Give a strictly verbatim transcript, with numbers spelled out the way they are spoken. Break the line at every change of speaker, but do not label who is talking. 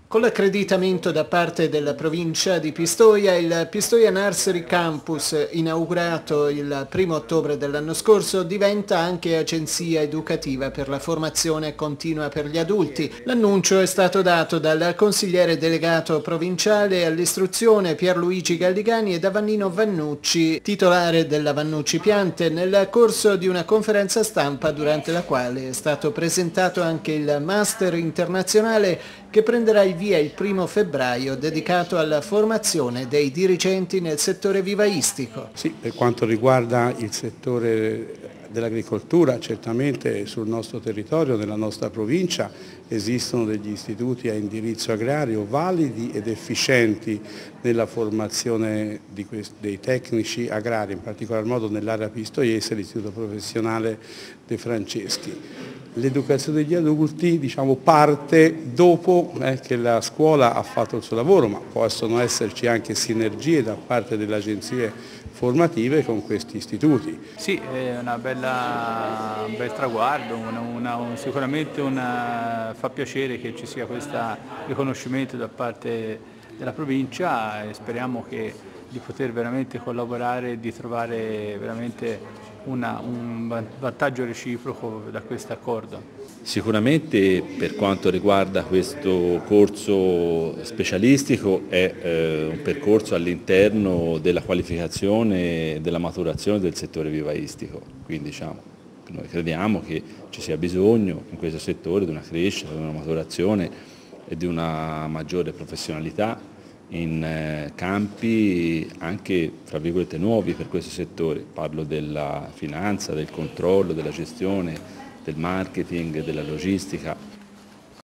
Con l'accreditamento da parte della provincia di Pistoia, il Pistoia Nursery Campus, inaugurato il primo ottobre dell'anno scorso, diventa anche agenzia educativa per la formazione continua per gli adulti. L'annuncio è stato dato dal consigliere delegato provinciale all'istruzione Pierluigi Galligani e da Vannino Vannucci, titolare della Vannucci Piante, nel corso di una conferenza stampa durante la quale è stato presentato anche il Master internazionale che prenderà il via il primo febbraio, dedicato alla formazione dei dirigenti nel settore vivaistico.
Sì, per quanto riguarda il settore dell'agricoltura, certamente sul nostro territorio, nella nostra provincia, esistono degli istituti a indirizzo agrario validi ed efficienti nella formazione di dei tecnici agrari, in particolar modo nell'area pistoiese, l'Istituto Professionale De Franceschi. L'educazione degli adulti, diciamo, parte dopo eh, che la scuola ha fatto il suo lavoro, ma possono esserci anche sinergie da parte delle agenzie formative con questi istituti.
Sì, è una bella, un bel traguardo, una, una, un, sicuramente una, fa piacere che ci sia questo riconoscimento da parte della provincia e speriamo che, di poter veramente collaborare e di trovare veramente Una, un vantaggio reciproco da questo accordo.
Sicuramente per quanto riguarda questo corso specialistico è eh, un percorso all'interno della qualificazione e della maturazione del settore vivaistico, quindi diciamo, noi crediamo che ci sia bisogno in questo settore di una crescita, di una maturazione e di una maggiore professionalità in campi anche tra virgolette nuovi per questo settore, parlo della finanza, del controllo, della gestione, del marketing, della logistica.